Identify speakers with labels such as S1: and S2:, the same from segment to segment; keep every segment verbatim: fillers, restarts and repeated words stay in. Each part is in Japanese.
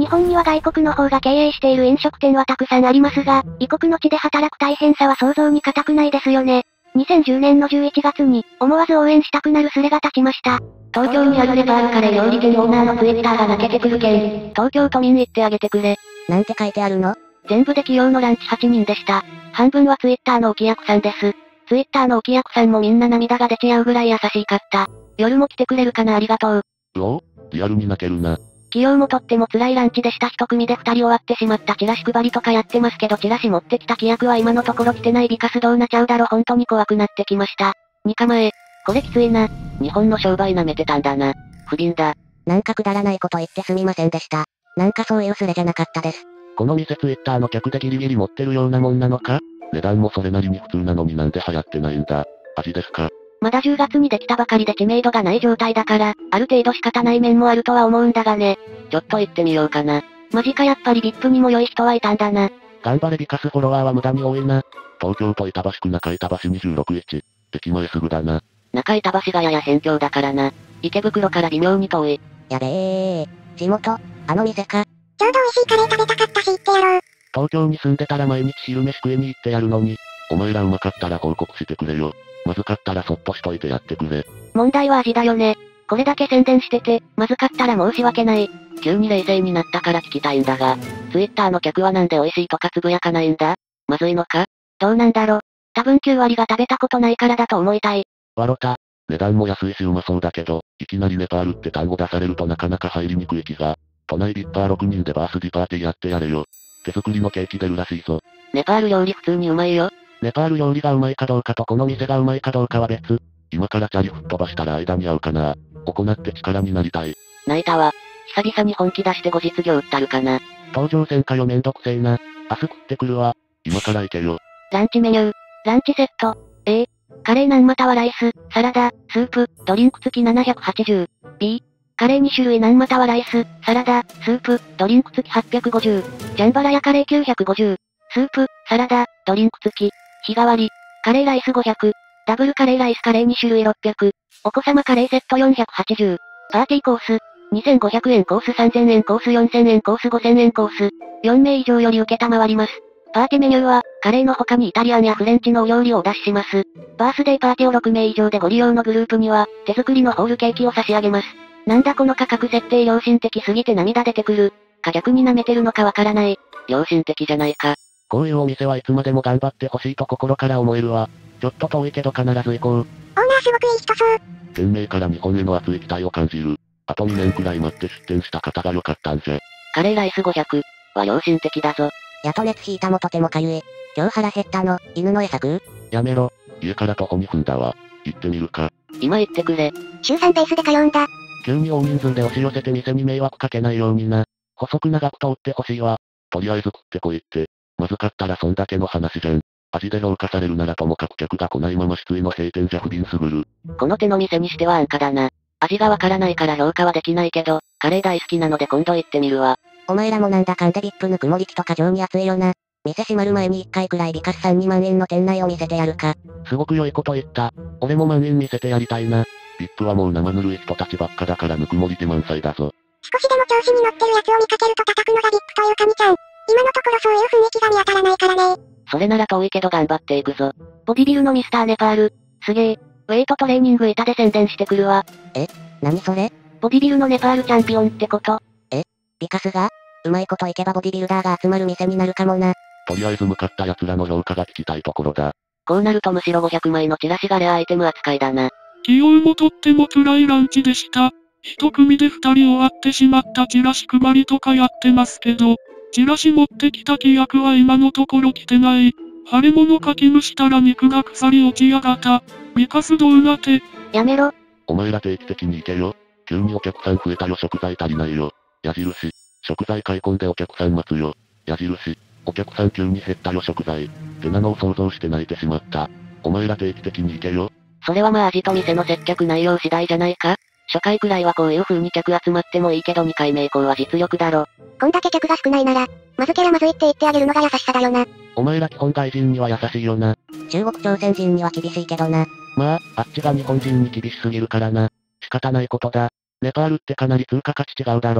S1: 日本には外国の方が経営している飲食店はたくさんありますが、異国の地で働く大変さは想像に難くないですよね。にせんじゅうねんのじゅういちがつに、思わず応援したくなるスレが立ちました。東京にあるネパールカレー料理店オーナーのツイッターが泣けてくるけん。東京都民行ってあげてくれ。
S2: なんて書いてあるの？
S1: 全部で企業のランチはちにんでした。半分はツイッターのお客さんです。ツイッターのお客さんもみんな涙が出ちゃうぐらい優しかった。夜も来てくれるかなありがとう。
S3: うおリアルに泣けるな。
S1: 企業もとっても辛いランチでした一組で二人終わってしまったチラシ配りとかやってますけどチラシ持ってきた規約は今のところ来てないビカスどうなっちゃうだろ本当に怖くなってきました。にかまえ。これきついな。日本の商売舐めてたんだな。不憫だ。
S2: なんかくだらないこと言ってすみませんでした。なんかそういうスレじゃなかったです。
S3: この店ツイッターの客でギリギリ持ってるようなもんなのか？値段もそれなりに普通なのになんで流行ってないんだ。味ですか？
S1: まだじゅうがつにできたばかりで知名度がない状態だから、ある程度仕方ない面もあるとは思うんだがね。ちょっと行ってみようかな。マジかやっぱり ブイアイピー にも良い人はいたんだな。
S3: 頑張れビカスフォロワーは無駄に多いな。東京都板橋区中板橋にじゅうろくいち。駅前すぐだな。
S1: 中板橋がやや辺境だからな。池袋から微妙に遠い。
S2: やべえ。地元、あの店か。
S4: ちょうど美味しいカレー食べたかったし行ってやろう。
S3: 東京に住んでたら毎日昼飯食いに行ってやるのに。お前らうまかったら報告してくれよ。まずかったらそっとしといてやってくれ。
S1: 問題は味だよね。これだけ宣伝してて、まずかったら申し訳ない。急に冷静になったから聞きたいんだが、ツイッターの客はなんで美味しいとかつぶやかないんだ？まずいのか？どうなんだろ。多分きゅうわりが食べたことないからだと思いたい。
S3: わろた。値段も安いしうまそうだけど、いきなりネパールって単語出されるとなかなか入りにくい気が。都内ビッパーろくにんでバースディパーティーやってやれよ。手作りのケーキ出るらしいぞ。
S1: ネパール料理普通にうまいよ。
S3: ネパール料理がうまいかどうかとこの店がうまいかどうかは別。今からチャリ吹っ飛ばしたら間に合うかな。行って力になりたい。
S1: 泣いたわ。久々に本気出して後日業売ったるかな。
S3: 登場せんかよめんどくせえな。明日食ってくるわ。今から行けよ。
S1: ランチメニュー。ランチセット。A。カレーナンまたはライス、サラダ、スープ、ドリンク付きななひゃくはちじゅう。B。カレーにしゅるいナンまたはライス、サラダ、スープ、ドリンク付きはっぴゃくごじゅう。ジャンバラヤカレーきゅうひゃくごじゅう。スープ、サラダ、ドリンク付き。日替わり。カレーライスごひゃく。ダブルカレーライスカレーにしゅるいろっぴゃく。お子様カレーセットよんひゃくはちじゅう。パーティーコース。にせんごひゃくえんコースさんぜんえんコースよんせんえんコースごせんえんコース。よんめい以上より受けたまわります。パーティーメニューは、カレーの他にイタリアンやフレンチのお料理をお出しします。バースデーパーティーをろくめい以上でご利用のグループには、手作りのホールケーキを差し上げます。なんだこの価格設定良心的すぎて涙出てくる。か逆に舐めてるのかわからない。良心的じゃないか。
S3: こういうお店はいつまでも頑張ってほしいと心から思えるわ。ちょっと遠いけど必ず行こう。
S4: オーナーすごくいい人そう。
S3: 店名から日本への熱い期待を感じる。あとにねんくらい待って出店した方が良かったんじゃ。
S1: カレーライスごひゃくは良心的だぞ。
S2: やと熱引いたもとてもかゆい。今日腹減ったの、犬の餌食う？
S3: やめろ。家から徒歩にふんだわ。行ってみるか。
S1: 今行ってくれ。
S4: 週さんペースで通うんだ。
S3: 急に大人数で押し寄せて店に迷惑かけないようにな。細く長く通ってほしいわ。とりあえず食ってこいって。まずかったらそんだけの話じゃん。味で評価されるならともかく客が来ないまま失意の閉店じゃ不憫すぐる。
S1: この手の店にしては安価だな。味がわからないから評価はできないけど、カレー大好きなので今度行ってみるわ。
S2: お前らもなんだかんでビップぬくもりきと過剰に熱いよな。店閉まる前に一回くらいビカスさんにまん円の店内を見せてやるか。
S3: すごく良いこと言った。俺も万円見せてやりたいな。ビップはもう生ぬるい人たちばっかだからぬくもり自満載だぞ。
S4: 少しでも調子に乗ってるやつを見かけると叩くのがビップというかみちゃん。今のところそういう雰囲気が見当たらないからね。
S1: それなら遠いけど頑張っていくぞ。ボディビルのミスターネパール。すげえ。ウェイトトレーニング板で宣伝してくるわ。
S2: え？何それ？
S1: ボディビルのネパールチャンピオンってこと？
S2: え？ビカスが？うまいこといけばボディビルダーが集まる店になるかもな。
S3: とりあえず向かった奴らの評価が聞きたいところだ。
S1: こうなるとむしろごひゃくまいのチラシがレアアイテム扱いだな。
S5: 起用もとっても辛いランチでした。一組で二人終わってしまったチラシ配りとかやってますけど、チラシ持ってきた規約は今のところ来てない。腫れ物かき蒸したら肉が腐り落ちやがた。ビカスどうなて。
S1: やめろ。
S3: お前ら定期的に行けよ。急にお客さん増えたよ食材足りないよ。矢印。食材買い込んでお客さん待つよ。矢印。お客さん急に減ったよ食材。ってなのを想像して泣いてしまった。お前ら定期的に行けよ。
S1: それはまあ味と店の接客内容次第じゃないか？初回くらいはこういう風に客集まってもいいけどにかいめ以降は実力だろ。
S4: こんだけ客が少ないなら、まずけらまずいって言ってあげるのが優しさだよな。
S3: お前ら基本外人には優しいよな。
S2: 中国朝鮮人には厳しいけどな。
S3: まあ、あっちが日本人に厳しすぎるからな。仕方ないことだ。ネパールってかなり通貨価値違うだろ。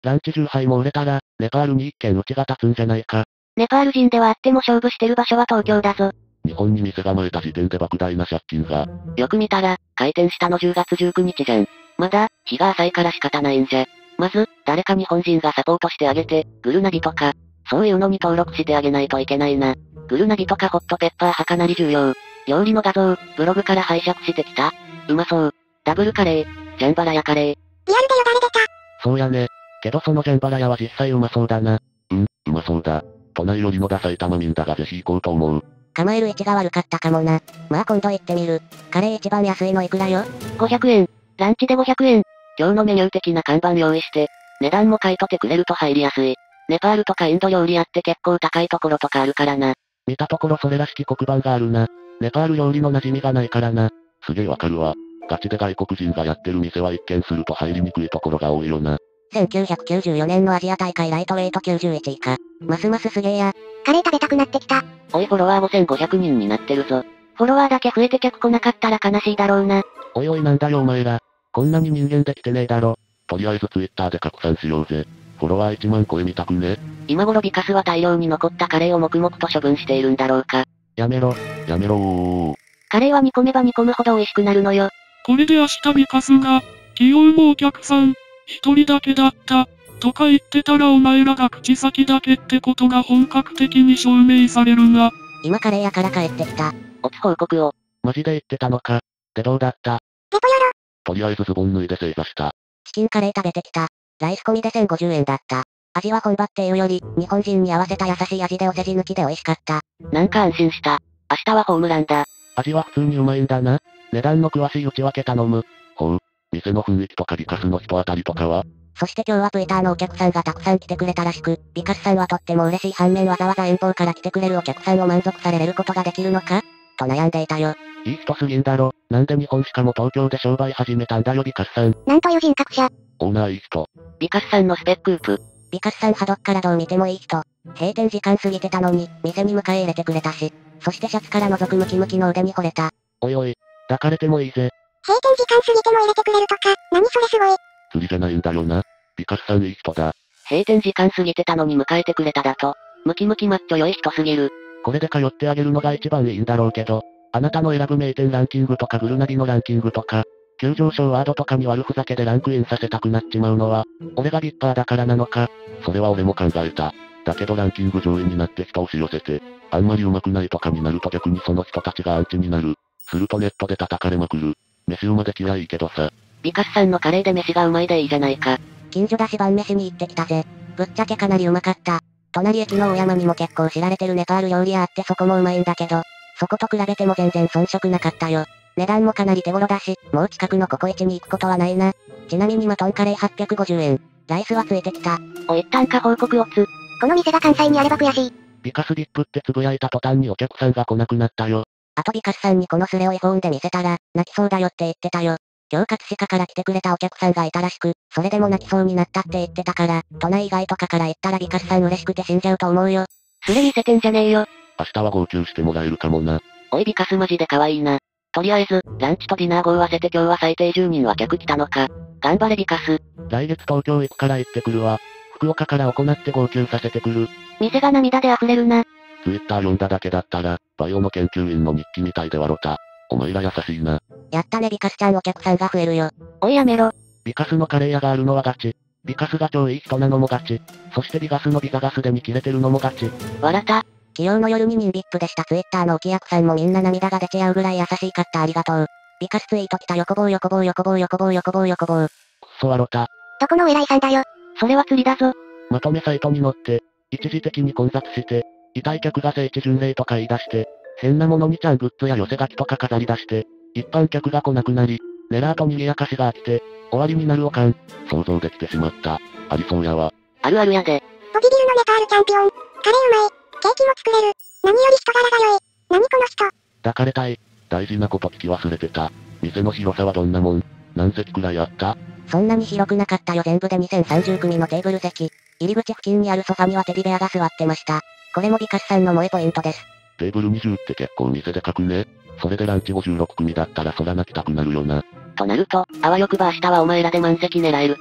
S3: ランチじゅうはいも売れたら、ネパールに一軒うちが立つんじゃないか。
S1: ネパール人ではあっても勝負してる場所は東京だぞ。
S3: 日本に店構えた時点で莫大な借金が。
S1: よく見たら、開店したのじゅうがつじゅうくにちじゃん。まだ、日が浅いから仕方ないんじゃ。まず、誰か日本人がサポートしてあげて、グルナビとか、そういうのに登録してあげないといけないな。グルナビとかホットペッパーはかなり重要。料理の画像、ブログから拝借してきた。うまそう。ダブルカレー、ジャンバラヤカレー。
S4: リアルでよだれ出た。
S3: そうやね。けどそのジャンバラヤは実際うまそうだな。うん、うまそうだ。都内よりのダ埼玉民だがぜひ行こうと思う。
S2: 構える位置が悪かったかもな。まあ今度行ってみる。カレー一番安いのいくらよ？
S1: ごひゃくえん。ランチでごひゃくえん。今日のメニュー的な看板用意して、値段も書いとってくれると入りやすい。ネパールとかインド料理やって結構高いところとかあるからな。
S3: 見たところそれらしき黒板があるな。ネパール料理の馴染みがないからな。すげえわかるわ。ガチで外国人がやってる店は一見すると入りにくいところが多いよな。
S2: せんきゅうひゃくきゅうじゅうよねんのアジア大会ライトウェイトきゅうじゅういちいか。ますますすげえや。
S4: カレー食べたくなってきた。
S1: おいフォロワーごせんごひゃくにんになってるぞ。フォロワーだけ増えて客来なかったら悲しいだろうな。
S3: おいおいなんだよお前ら。こんなに人間できてねえだろ。とりあえずツイッターで拡散しようぜ。フォロワーいちまん超え見たくね？
S1: 今頃ビカスは大量に残ったカレーを黙々と処分しているんだろうか。
S3: やめろ、やめろー。
S1: カレーは煮込めば煮込むほど美味しくなるのよ。
S5: これで明日ビカスが、昨日もお客さん、一人だけだった、とか言ってたらお前らが口先だけってことが本格的に証明されるが。
S2: 今カレー屋から帰ってきた。
S1: オチ報告を。
S3: マジで言ってたのか。でどうだった？
S4: ペポヨロ。
S3: とりあえずズボン脱いで正座した。
S2: チキンカレー食べてきた。ライス込みでせんごじゅうえんだった。味は本場っていうより、日本人に合わせた優しい味でお世辞抜きで美味しかった。
S1: なんか安心した。明日はホームランだ。
S3: 味は普通にうまいんだな。値段の詳しい内訳頼む。ほう。店の雰囲気とかビカスの人当たりとかは？
S2: そして今日は Twitter のお客さんがたくさん来てくれたらしく、ビカスさんはとっても嬉しい反面わざわざ遠方から来てくれるお客さんを満足されれることができるのかと悩んでいたよ。
S3: いい人すぎんだろ。なんで日本しかも東京で商売始めたんだよビカスさん。
S4: なんという人格者。
S3: オーナーいい人。
S1: ビカスさんのスペックープ。
S2: ビカスさんはどっからどう見てもいい人。閉店時間過ぎてたのに、店に迎え入れてくれたし。そしてシャツから覗くムキムキの腕に惚れた。
S3: おいおい、抱かれてもいいぜ。
S4: 閉店時間過ぎても入れてくれるとか、何それすごい。
S3: 釣りじゃないんだよな。ビカスさんいい人だ。
S1: 閉店時間過ぎてたのに迎えてくれただと。ムキムキマッチョ良い人すぎる。
S3: これで通ってあげるのが一番いいんだろうけど、あなたの選ぶ名店ランキングとかグルナビのランキングとか、急上昇ワードとかに悪ふざけでランクインさせたくなっちまうのは、俺がビッパーだからなのか。それは俺も考えた。だけどランキング上位になって人を押し寄せて、あんまり上手くないとかになると逆にその人たちがアンチになる。するとネットで叩かれまくる。飯うまできりゃいいけどさ。
S1: ビカスさんのカレーで飯がうまいでいいじゃないか。
S2: 近所だし晩飯に行ってきたぜ。ぶっちゃけかなりうまかった。隣駅の大山にも結構知られてるネパール料理屋あってそこもうまいんだけど、そこと比べても全然遜色なかったよ。値段もかなり手頃だし、もう近くのココイチに行くことはないな。ちなみにマトンカレーはっぴゃくごじゅうえん。ライスはついてきた。
S1: おい単価報告をつ。
S4: この店が関西にあれば悔しい。
S3: ビカスビップってつぶやいた途端にお客さんが来なくなったよ。
S2: あとビカスさんにこのスレをイフォンで見せたら、泣きそうだよって言ってたよ。今日葛飾から来てくれたお客さんがいたらしく、それでも泣きそうになったって言ってたから、都内以外とかから言ったらビカスさん嬉しくて死んじゃうと思うよ。
S1: スレ見せてんじゃねえよ。
S3: 明日は号泣してもらえるかもな。
S1: おいビカスマジで可愛いな。とりあえず、ランチとディナー合わせて今日は最低じゅうにんは客来たのか。頑張れビカス。
S3: 来月東京行くから行ってくるわ。福岡から行って号泣させてくる。
S1: 店が涙で溢れるな。
S3: ツイッター読んだだけだったら、バイオの研究員の日記みたいで笑った。お前ら優しいな。
S2: やったねビカスちゃんお客さんが増えるよ。
S1: おいやめろ。
S3: ビカスのカレー屋があるのはガチ。ビカスが超いい人なのもガチ。そしてビガスのビザガスで見切れてるのもガチ。
S1: 笑った。
S2: 昨日の夜ににんビップでしたツイッターのお客さんもみんな涙が出ちゃうぐらい優しかったありがとう。ビカスツイート来た横棒横棒横棒横棒横棒横棒。
S3: くっそ笑った。
S4: どこのお偉いさんだよ。
S1: それは釣りだぞ。
S3: まとめサイトに載って、一時的に混雑して、痛い客が聖地巡礼とか言い出して、変なものにちゃんグッズや寄せ書きとか飾り出して、一般客が来なくなり、ネラーと賑やかしが飽きて、終わりになるおかん。想像できてしまった。ありそうやわ。
S1: あるあるやで。
S4: ボディビルのネパールチャンピオン。カレーうまい。ケーキも作れる。何より人柄が良い。何この人。
S3: 抱かれたい。大事なこと聞き忘れてた。店の広さはどんなもん？何席くらいあった？
S2: そんなに広くなかったよ全部でにせんさんじゅう組のテーブル席。入り口付近にあるソファにはテディベアが座ってました。これもビカスさんの萌えポイントです。
S3: テーブルにじゅうって結構店でかくね。それでランチごじゅうろく組だったらそら泣きたくなるよな。
S1: となると、あわよくば明日はお前らで満席狙えるか。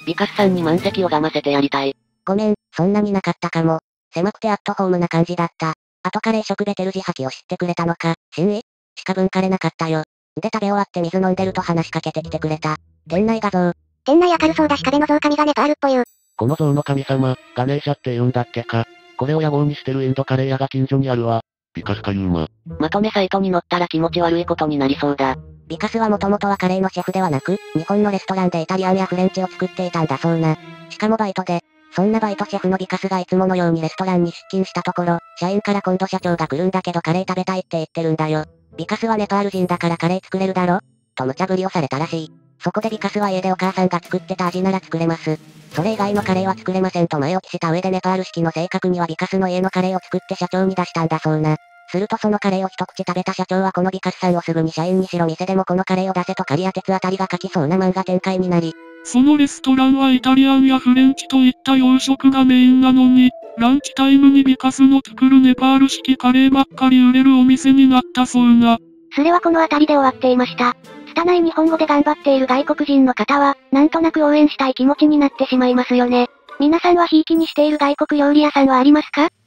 S1: ビカスさんに満席をがませてやりたい。
S2: ごめん、そんなになかったかも。狭くてアットホームな感じだった。後カレー食べてる自販機を知ってくれたのか、真意しか分かれなかったよ。で食べ終わって水飲んでると話しかけてきてくれた。店内画像。
S4: 店内明るそうだし壁の像神がネパールっぽいよ。
S3: この像の神様、ガネーシャって言うんだっけか。これを野望にしてるインドカレー屋が近所にあるわ。ビカスかユーマ。
S1: まとめサイトに載ったら気持ち悪いことになりそうだ。
S2: ビカスはもともとはカレーのシェフではなく、日本のレストランでイタリアンやフレンチを作っていたんだそうな。しかもバイトで、そんなバイトシェフのビカスがいつものようにレストランに出勤したところ、社員から今度社長が来るんだけどカレー食べたいって言ってるんだよ。ビカスはネパール人だからカレー作れるだろと無茶ぶりをされたらしい。そこでビカスは家でお母さんが作ってた味なら作れます。それ以外のカレーは作れませんと前置きした上でネパール式の性格にはビカスの家のカレーを作って社長に出したんだそうな。するとそのカレーを一口食べた社長はこのビカスさんをすぐに社員にしろ店でもこのカレーを出せと刈谷哲あたりが書きそうな漫画展開になり、
S5: そのレストランはイタリアンやフレンチといった洋食がメインなのに、ランチタイムにビカスの作るネパール式カレーばっかり売れるお店になったそうな。
S4: それはこの辺りで終わっていました。拙い日本語で頑張っている外国人の方は、なんとなく応援したい気持ちになってしまいますよね。皆さんはひいきにしている外国料理屋さんはありますか？